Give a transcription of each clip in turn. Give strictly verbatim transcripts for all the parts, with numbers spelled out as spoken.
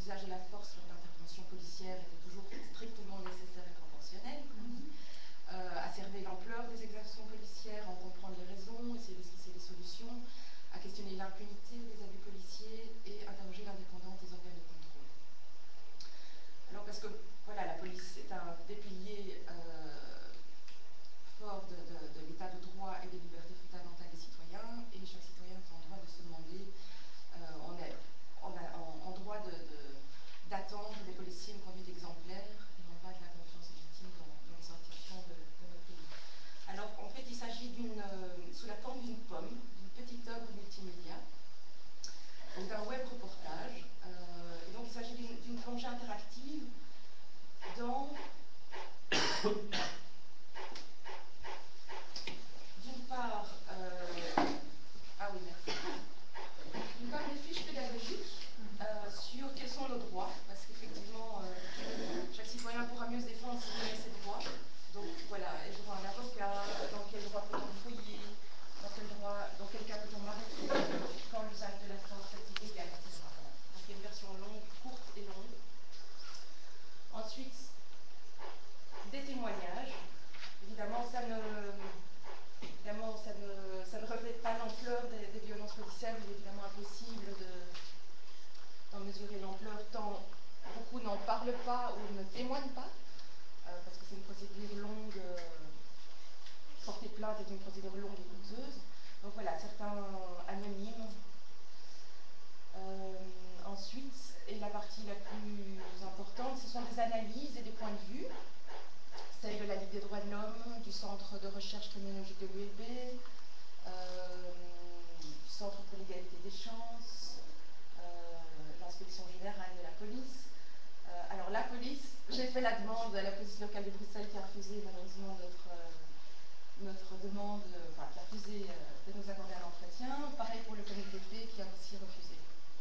l'usage de la force lors d'interventions policières était toujours strictement nécessaire et proportionnel, comme on dit, euh, à cerner l'ampleur des exactions policières, à en comprendre les raisons, essayer d'esquisser des solutions, à questionner l'impunité des abus policiers et interroger l'indépendance des organes de contrôle. Alors parce que voilà, la police est un des piliers euh, forts de, de, de l'état de droit et des libertés fondamentales des citoyens, et chaque citoyen est en droit de se demander, euh, on est on a, en, en droit de, de, d'attendre des policiers une conduite exemplaire. Il en va de la confiance légitime dans, dans les institutions de, de notre pays. Alors en fait il s'agit d'une, euh, sous la forme d'une pomme, d'une petite œuvre multimédia, donc d'un web reportage, euh, et donc il s'agit d'une, d'une plongée interactive dans d'une part euh, ah oui merci d'une part des fiches pédagogiques euh, sur quels sont nos droits, parce qu'effectivement euh, chaque citoyen pourra mieux se défendre s'il connaît ses droits. Donc voilà, ai-je droit à un avocat, dans quel droit peut-on fouiller, dans quel droit, dans quel cas peut-on m'arrêter, quand l'usage de la force est illégal, et cetera. Voilà. Donc il y a une version longue, courte et longue. Ensuite, des témoignages. Évidemment, ça ne, évidemment, ça ne, ça ne reflète pas l'ampleur des, des violences policières. Il est évidemment impossible de, d'en mesurer l'ampleur tant beaucoup n'en parlent pas ou ne témoignent pas, euh, parce que c'est une procédure longue. Euh, porter plainte est une procédure longue et coûteuse. Donc voilà, certains anonymes. Euh, ensuite, et la partie la plus importante, ce sont des analyses et des points de vue, celle de la Ligue des droits de l'homme, du Centre de recherche criminologique de l'U L B, euh, du Centre pour l'égalité des chances, euh, l'inspection générale de la police. Euh, alors la police, j'ai fait la demande à la police locale de Bruxelles qui a refusé malheureusement notre, euh, notre demande, euh, enfin qui a refusé euh, de nous accorder un entretien. Pareil pour le comité P qui a aussi refusé.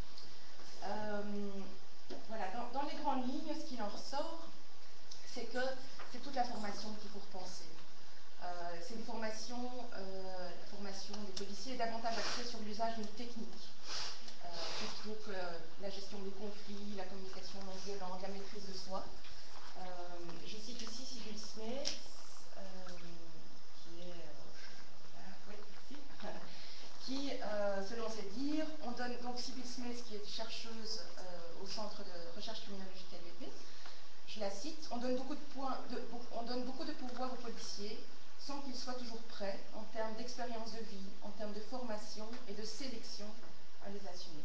Euh, voilà, dans, dans les grandes lignes, ce qu'il en ressort, c'est que c'est toute la formation qu'il faut repenser. Euh, c'est une formation, euh, la formation des policiers est davantage axée sur l'usage d'une technique, euh, plutôt que la gestion des conflits, la communication non violente, la maîtrise de soi. Euh, je cite ici Sibylle Smets, euh, qui est, euh, là, oui, ici, qui, euh, selon ses dires, on donne, donc Sibylle Smets, qui est chercheuse euh, au Centre de recherche criminologique à l'U L B, je la cite, on donne, beaucoup de points de, on donne beaucoup de pouvoir aux policiers sans qu'ils soient toujours prêts en termes d'expérience de vie, en termes de formation et de sélection à les assumer.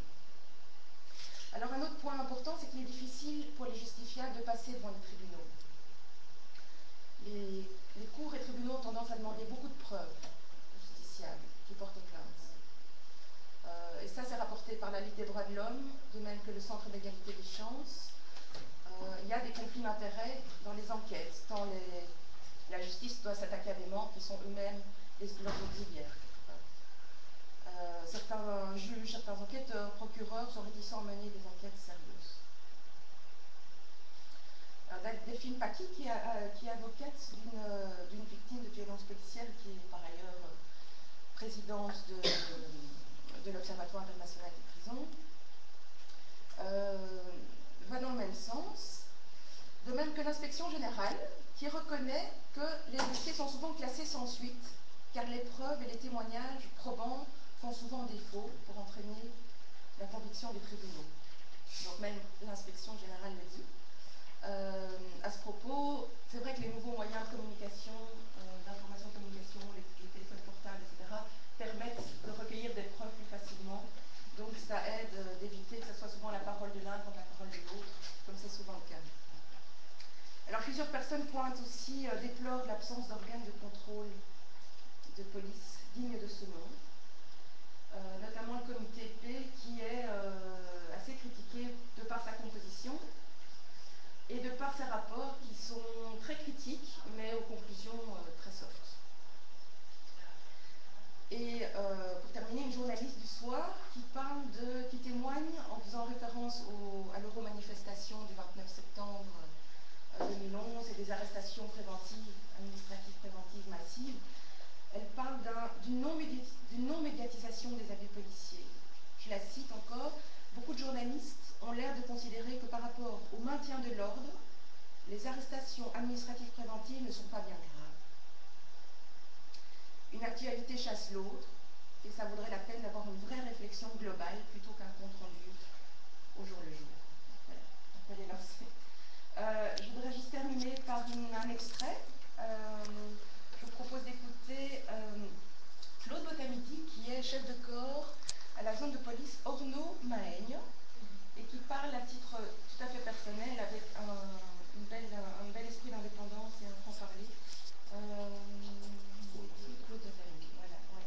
Alors un autre point important, c'est qu'il est difficile pour les justiciables de passer devant les tribunaux. Les, les cours et tribunaux ont tendance à demander beaucoup de preuves aux justiciables qui portent plainte. Euh, et ça, c'est rapporté par la Ligue des droits de l'homme, de même que le Centre d'égalité des chances. Euh, il y a des conflits d'intérêts dans les enquêtes, tant les, la justice doit s'attaquer à des membres qui sont eux-mêmes leurs auxiliaires. Euh, certains juges, certains enquêteurs, procureurs sont réticents à mener des enquêtes sérieuses. Euh, Delphine Paquis, qui, a, qui est avocate d'une, d'une victime de violences policières, qui est par ailleurs présidente de, de, de l'Observatoire international des prisons, euh, va dans le même sens, de même que l'inspection générale, qui reconnaît que les dossiers sont souvent classés sans suite, car les preuves et les témoignages probants font souvent défaut pour entraîner la conviction des tribunaux. Donc même l'inspection générale le dit. Euh, à ce propos, c'est vrai que les nouveaux moyens de communication, euh, d'information de communication, les, les téléphones portables, et cetera, permettent de recueillir des preuves plus facilement. Donc ça aide euh, d'éviter que ce soit souvent la parole de l'un contre la parole de l'autre, comme c'est souvent le cas. Alors plusieurs personnes pointent aussi, euh, déplorent l'absence d'organes de contrôle de police dignes de ce nom, euh, notamment le comité P qui est euh, assez critiqué de par sa composition et de par ses rapports qui sont très critiques mais aux conclusions euh, très soft. Et euh, pour terminer, une journaliste du soir qui parle de, qui témoigne en faisant référence au, à l'euro-manifestation du vingt-neuf septembre deux mille onze et des arrestations préventives, administratives préventives massives. Elle parle d'une non-médiatisation des abus policiers. Je la cite encore, beaucoup de journalistes ont l'air de considérer que par rapport au maintien de l'ordre, les arrestations administratives préventives ne sont pas bien graves. Une actualité chasse l'autre, et ça vaudrait la peine d'avoir une vraie réflexion globale plutôt qu'un compte-rendu au jour le jour. Voilà, l'appel est lancé. Euh, je voudrais juste terminer par une, un extrait. Euh, je vous propose d'écouter euh, Claude Botamidi, qui est chef de corps à la zone de police Orno-Maaigne, et qui parle à titre tout à fait personnel, avec un, une belle, un bel esprit d'indépendance et un franc-parler. Euh, Claude Botamidi, voilà, ouais.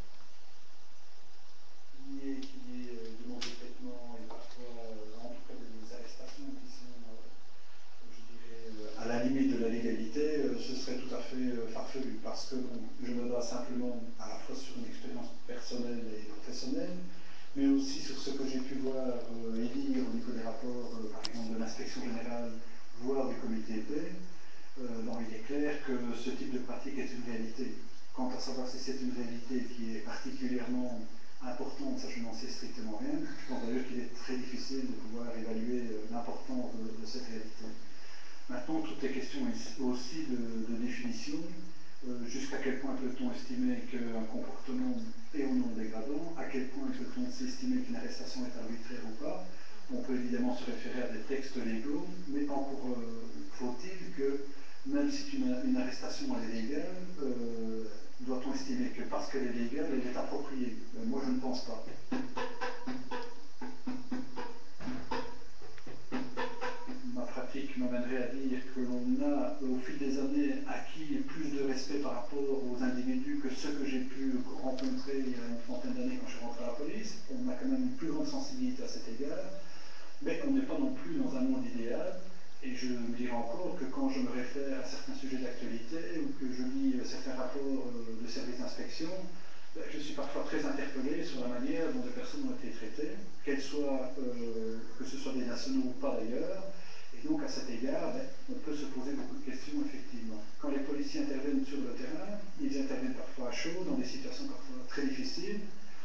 Qui est, qui est euh, de mauvais traitements et parfois, euh, en tout cas, des arrestations qui sont, euh, je dirais, euh, à la limite de la légalité, euh, ce serait tout à fait euh, farfelu, parce que bon, je me base simplement à la fois sur une expérience personnelle et professionnelle, mais aussi sur ce que j'ai pu voir euh, et lire au niveau des rapports, euh, par exemple, de l'inspection générale, voire du comité épais. Euh, bon, il est clair que ce type de pratique est une réalité. Quant à savoir si c'est une réalité qui est particulièrement importante, ça je n'en sais strictement rien. Je pense d'ailleurs qu'il est très difficile de pouvoir évaluer euh, l'importance de, de cette réalité. Maintenant, toutes les questions aussi de, de définition. Euh, jusqu'à quel point peut-on estimer qu'un comportement est ou non dégradant, à quel point peut-on estimer qu'une arrestation est arbitraire ou pas. On peut évidemment se référer à des textes légaux, mais encore euh, faut-il que, même si une, une arrestation est légale, euh, doit-on estimer que parce qu'elle est légale, elle est appropriée? euh, Moi, je ne pense pas. Ma pratique m'amènerait à dire que l'on a, au fil des années, acquis plus de respect par rapport aux individus que ceux que j'ai pu rencontrer il y a une trentaine d'années quand je suis rentré à la police. On a quand même une plus grande sensibilité à cet égard, mais on n'est pas non plus dans un monde idéal. Et je me dirais encore que quand je me réfère à certains sujets d'actualité ou que je lis certains rapports de services d'inspection, je suis parfois très interpellé sur la manière dont des personnes ont été traitées, qu'elles soient, euh, que ce soit des nationaux ou pas d'ailleurs. Et donc, à cet égard, ben, on peut se poser beaucoup de questions, effectivement. Quand les policiers interviennent sur le terrain, ils interviennent parfois à chaud, dans des situations parfois très difficiles.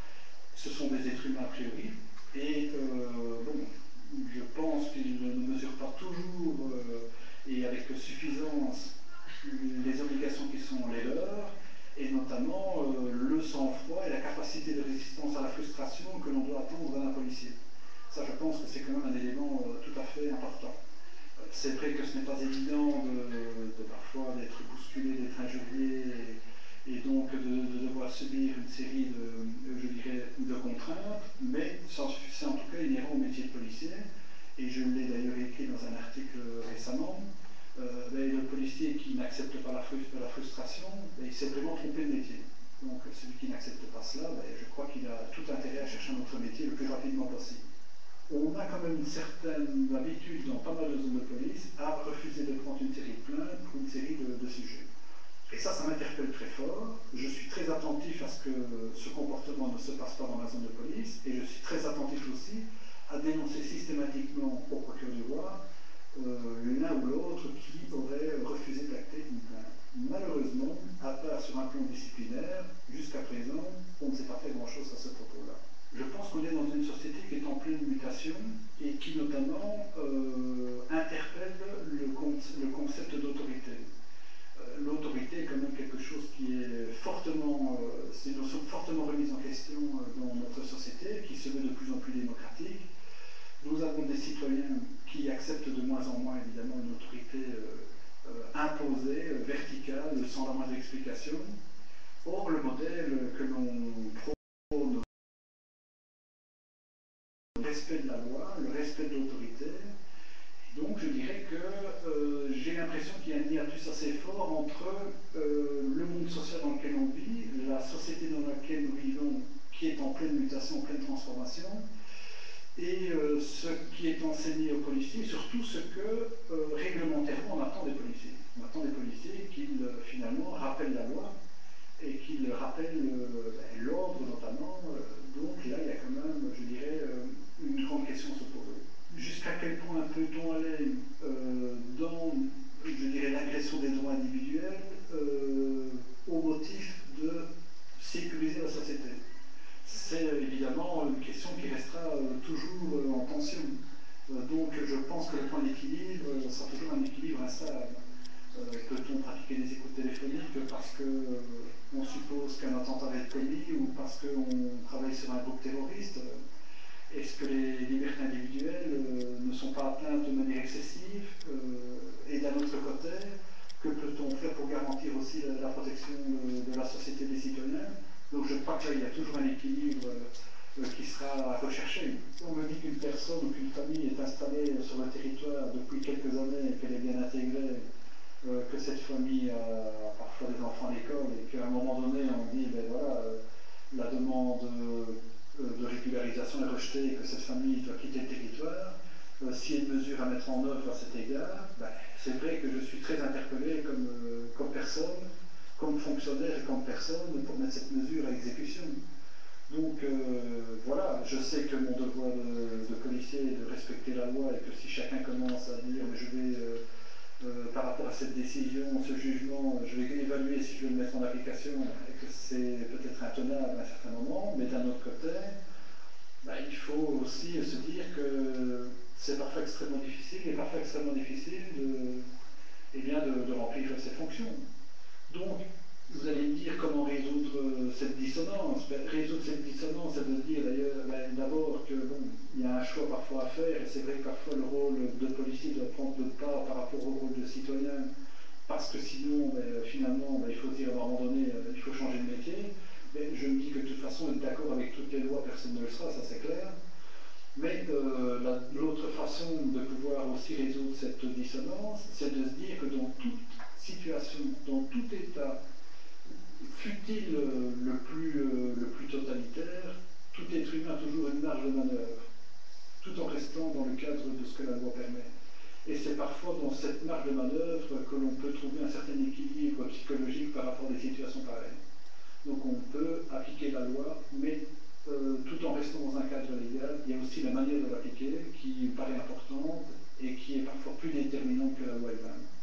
Ce sont des êtres humains a priori. Et, euh, bon, je pense qu'ils ne mesurent pas toujours euh, et avec suffisance les obligations qui sont les leurs, et notamment euh, le sang-froid et la capacité de résistance à la frustration que l'on doit attendre d'un policier. Ça, je pense que c'est quand même un élément euh, tout à fait important. C'est vrai que ce n'est pas évident de, de parfois d'être bousculé, d'être injurié et, et donc de, de devoir subir une série de, je dirais, de contraintes, mais c'est en tout cas inhérent au métier de policier. Et je l'ai d'ailleurs écrit dans un article récemment. Euh, ben, le policier qui n'accepte pas la, frust la frustration, ben, il s'est vraiment trompé de métier. Donc celui qui n'accepte pas cela, ben, je crois qu'il a tout intérêt à chercher un autre métier le plus rapidement possible. On a quand même une certaine habitude dans pas mal de zones de police à refuser de prendre une série de plaintes pour une série de, de sujets. Et ça, ça m'interpelle très fort. Je suis très attentif à ce que ce comportement ne se passe pas dans la zone de police, et je suis très attentif aussi à dénoncer systématiquement au procureur du roi euh, l'un ou l'autre qui aurait refusé d'acter une plainte. Malheureusement, à part sur un plan disciplinaire, jusqu'à présent, on ne s'est pas fait grand-chose à ce propos-là. Je pense qu'on est dans une société qui est en pleine mutation et qui notamment euh, interpelle le, con le concept d'autorité. Euh, L'autorité est quand même quelque chose qui est fortement, euh, c'est une notion fortement remise en question euh, dans notre société, qui se veut de plus en plus démocratique. Nous avons des citoyens qui acceptent de moins en moins évidemment une autorité euh, euh, imposée, euh, verticale, sans la moindre explication. Or, le modèle que l'on prône, le respect de la loi, le respect de l'autorité. Donc je dirais que euh, j'ai l'impression qu'il y a un hiatus assez fort entre euh, le monde social dans lequel on vit, la société dans laquelle nous vivons, qui est en pleine mutation, en pleine transformation, et euh, ce qui est enseigné aux policiers, surtout ce que euh, réglementairement on attend des policiers. On attend des policiers qu'ils euh, finalement rappellent la loi et qu'ils rappellent euh, l'ordre notamment. Donc là, il y a quand même, je dirais, euh, une grande question à se poser. Jusqu'à quel point peut-on aller euh, dans, je dirais, l'agression des droits individuels euh, au motif de sécuriser la société? C'est évidemment une question qui restera euh, toujours euh, en tension. Euh, équilibre sera toujours un équilibre instable. Euh, Peut-on pratiquer des écoutes téléphoniques parce qu'on suppose qu'un attentat va être commis ou parce qu'on travaille sur un groupe terroriste? Est-ce que les libertés individuelles euh, ne sont pas atteintes de manière excessive? euh, Et d'un autre côté, que peut-on faire pour garantir aussi la, la protection de, de la société des citoyens? Donc je crois que là, il y a toujours un équilibre euh, qui sera recherché. Si on me dit qu'une personne ou qu'une famille est installée sur le territoire depuis quelques années et qu'elle est bien intégrée, euh, que cette famille a parfois des enfants à l'école et qu'à un moment donné, on dit, ben voilà, euh, la demande de régularisation est rejetée et que cette famille doit quitter le territoire, euh, s'il y a une mesure à mettre en œuvre à cet égard, ben, c'est vrai que je suis très interpellé comme, euh, comme personne, comme fonctionnaire et comme personne pour mettre cette mesure à exécution. Donc euh, voilà, je sais que mon devoir de, de policier est de respecter la loi et que si chacun commence à dire mais je vais, euh, euh, par rapport à cette décision, ce jugement, je vais évaluer si je vais le mettre en application et que c'est peut-être intenable à un certain moment, mais d'un autre côté, ben, il faut aussi se dire que c'est parfois extrêmement difficile et parfois extrêmement difficile de, eh bien de, de remplir ces fonctions. Donc, vous allez me dire comment résoudre cette dissonance. Ben, résoudre cette dissonance, c'est de dire d'ailleurs ben, d'abord que bon, il y a un choix parfois à faire, et c'est vrai que parfois le rôle de policier doit prendre le pas par rapport au rôle de citoyen, parce que sinon, ben, finalement, ben, il faut dire à un moment donné, il faut changer de métier. Mais je me dis que de toute façon, être d'accord avec toutes les lois, personne ne le sera, ça c'est clair. Mais euh, l'autre façon de pouvoir aussi résoudre cette dissonance, c'est de se dire que dans toute situation, dans tout état, fût-il euh, le, plus, euh, le plus totalitaire, tout être humain a toujours une marge de manœuvre, tout en restant dans le cadre de ce que la loi permet. Et c'est parfois dans cette marge de manœuvre que l'on peut trouver un certain équilibre psychologique par rapport à des situations pareilles. Donc on peut appliquer la loi, mais euh, tout en restant dans un cadre légal. Il y a aussi la manière de l'appliquer qui paraît importante et qui est parfois plus déterminante que la loi elle-même.